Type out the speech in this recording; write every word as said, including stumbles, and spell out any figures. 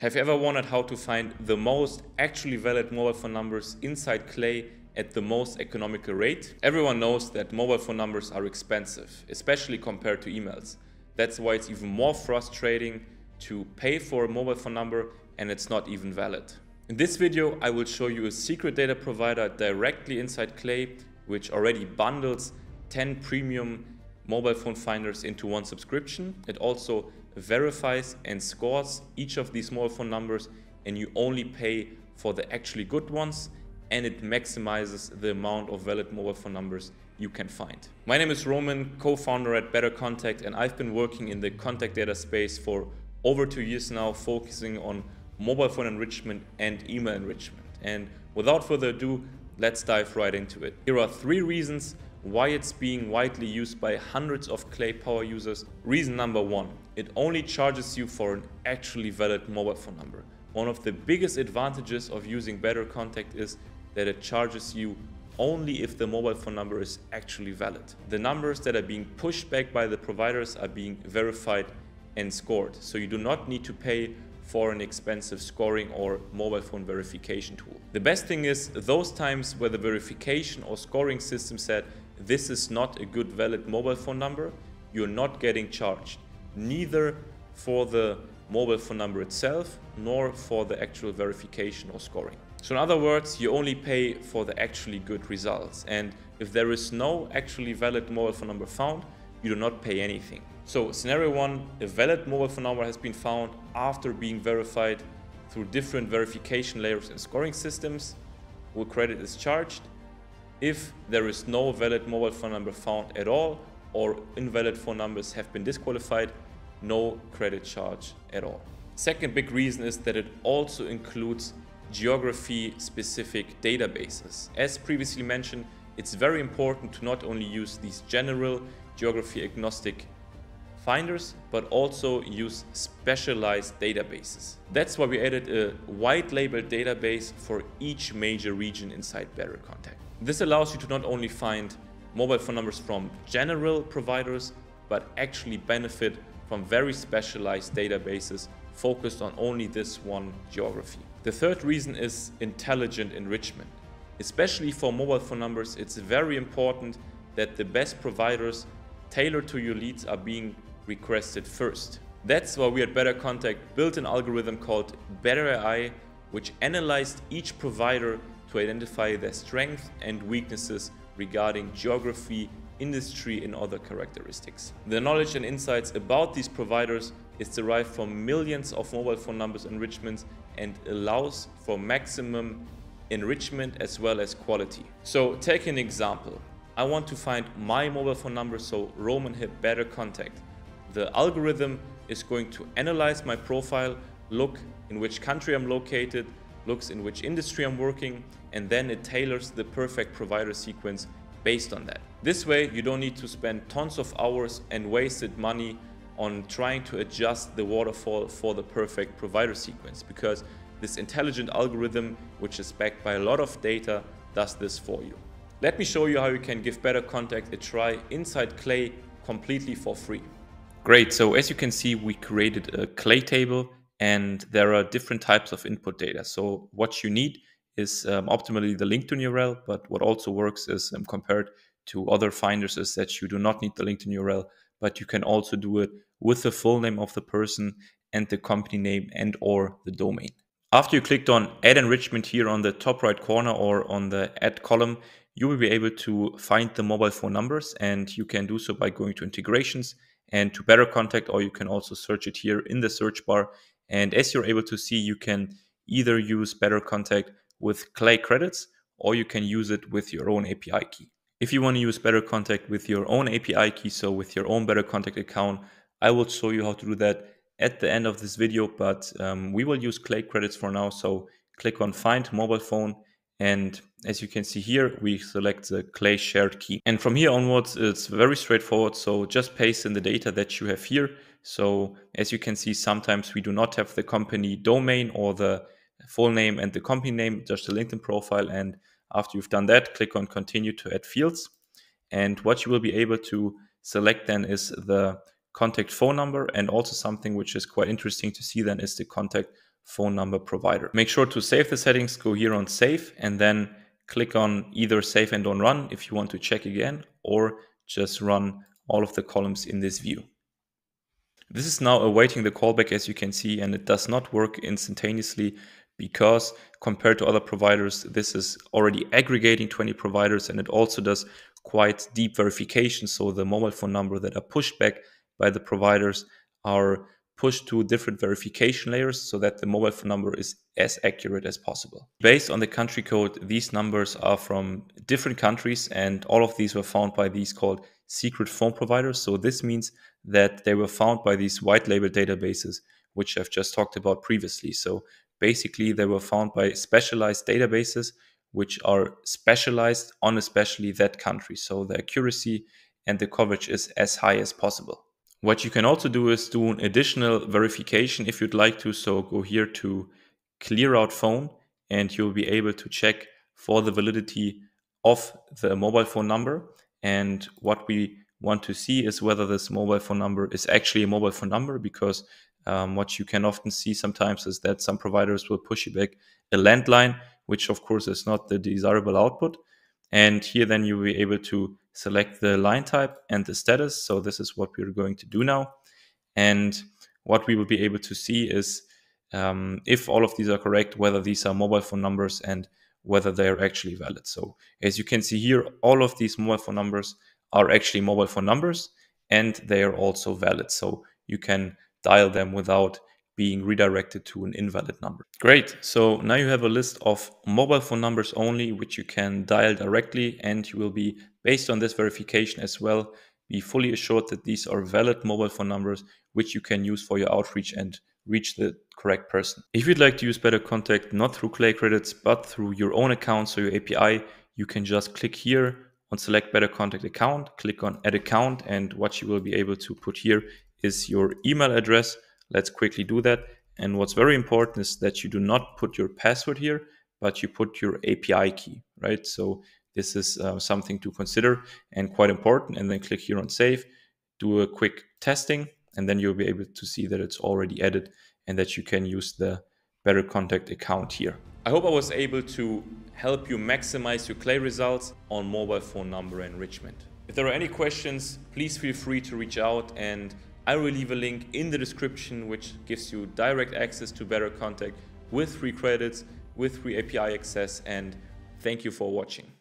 Have you ever wondered how to find the most actually valid mobile phone numbers inside Clay at the most economical rate? Everyone knows that mobile phone numbers are expensive, especially compared to emails. That's why it's even more frustrating to pay for a mobile phone number and it's not even valid. In this video, I will show you a secret data provider directly inside Clay, which already bundles ten premium mobile phone finders into one subscription. It also verifies and scores each of these mobile phone numbers, and you only pay for the actually good ones, and it maximizes the amount of valid mobile phone numbers you can find. My name is Roman, co-founder at BetterContact, and I've been working in the contact data space for over two years now, focusing on mobile phone enrichment and email enrichment. And without further ado, let's dive right into it. Here are three reasons why it's being widely used by hundreds of Clay power users. Reason number one, it only charges you for an actually valid mobile phone number. One of the biggest advantages of using BetterContact is that it charges you only if the mobile phone number is actually valid. The numbers that are being pushed back by the providers are being verified and scored, so you do not need to pay for an expensive scoring or mobile phone verification tool. The best thing is, those times where the verification or scoring system said this is not a good valid mobile phone number, you're not getting charged, neither for the mobile phone number itself nor for the actual verification or scoring. So in other words, you only pay for the actually good results, and if there is no actually valid mobile phone number found, you do not pay anything. So scenario one, a valid mobile phone number has been found after being verified through different verification layers and scoring systems, where credit is charged. If there is no valid mobile phone number found at all, or invalid phone numbers have been disqualified, no credit charge at all. Second big reason is that it also includes geography-specific databases. As previously mentioned, it's very important to not only use these general geography-agnostic finders, but also use specialized databases. That's why we added a white label database for each major region inside BetterContact. This allows you to not only find mobile phone numbers from general providers, but actually benefit from very specialized databases focused on only this one geography. The third reason is intelligent enrichment. Especially for mobile phone numbers, it's very important that the best providers tailored to your leads are being requested first. That's why we at BetterContact built an algorithm called BetterAI, which analyzed each provider to identify their strengths and weaknesses regarding geography, industry, and other characteristics. The knowledge and insights about these providers is derived from millions of mobile phone numbers enrichments and allows for maximum enrichment as well as quality. So take an example. I want to find my mobile phone number, so Roman hit BetterContact. The algorithm is going to analyze my profile, look in which country I'm located, looks in which industry I'm working, and then it tailors the perfect provider sequence based on that. This way, you don't need to spend tons of hours and wasted money on trying to adjust the waterfall for the perfect provider sequence, because this intelligent algorithm, which is backed by a lot of data, does this for you. Let me show you how you can give BetterContact a try inside Clay completely for free. Great, so as you can see, we created a Clay table and there are different types of input data. So what you need is um, optimally the LinkedIn U R L, but what also works is um, compared to other finders is that you do not need the LinkedIn U R L, but you can also do it with the full name of the person and the company name and or the domain. After you clicked on Add Enrichment here on the top right corner or on the Add column, you will be able to find the mobile phone numbers, and you can do so by going to integrations and to BetterContact, or you can also search it here in the search bar. And as you're able to see, you can either use BetterContact with Clay credits, or you can use it with your own A P I key. If you want to use BetterContact with your own A P I key, so with your own BetterContact account, I will show you how to do that at the end of this video, but um, we will use Clay credits for now. So click on Find Mobile Phone, and as you can see here, we select the Clay shared key. And from here onwards, it's very straightforward. So just paste in the data that you have here. So as you can see, sometimes we do not have the company domain or the full name and the company name, just the LinkedIn profile. And after you've done that, click on Continue to add fields. And what you will be able to select then is the contact phone number, and also something which is quite interesting to see then is the contact phone number provider. Make sure to save the settings, go here on save, and then click on either save and on run if you want to check again, or just run all of the columns in this view. This is now awaiting the callback, as you can see, and it does not work instantaneously because compared to other providers, this is already aggregating twenty providers, and it also does quite deep verification. So the mobile phone number that are pushed back by the providers are pushed to different verification layers so that the mobile phone number is as accurate as possible. Based on the country code, these numbers are from different countries, and all of these were found by these called secret phone providers. So this means that they were found by these white label databases, which I've just talked about previously. So basically they were found by specialized databases, which are specialized on especially that country. So the accuracy and the coverage is as high as possible. What you can also do is do an additional verification if you'd like to. So go here to clear out phone, and you'll be able to check for the validity of the mobile phone number. And what we want to see is whether this mobile phone number is actually a mobile phone number, because um, what you can often see sometimes is that some providers will push you back a landline, which of course is not the desirable output. And here then you will be able to select the line type and the status. So this is what we're going to do now. And what we will be able to see is um, if all of these are correct, whether these are mobile phone numbers and whether they are actually valid. So as you can see here, all of these mobile phone numbers are actually mobile phone numbers, and they are also valid. So you can dial them without being redirected to an invalid number. Great. So now you have a list of mobile phone numbers only, which you can dial directly, and you will be, based on this verification as well, be fully assured that these are valid mobile phone numbers, which you can use for your outreach and reach the correct person. If you'd like to use BetterContact not through Clay credits, but through your own account, so your A P I, you can just click here on select BetterContact account, click on add account, and what you will be able to put here is your email address. Let's quickly do that. And what's very important is that you do not put your password here, but you put your A P I key, right? So this is uh, something to consider and quite important. And then click here on save, do a quick testing, and then you'll be able to see that it's already added and that you can use the BetterContact account here. I hope I was able to help you maximize your Clay results on mobile phone number enrichment. If there are any questions, please feel free to reach out, and I will leave a link in the description which gives you direct access to BetterContact with free credits, with free A P I access, and thank you for watching.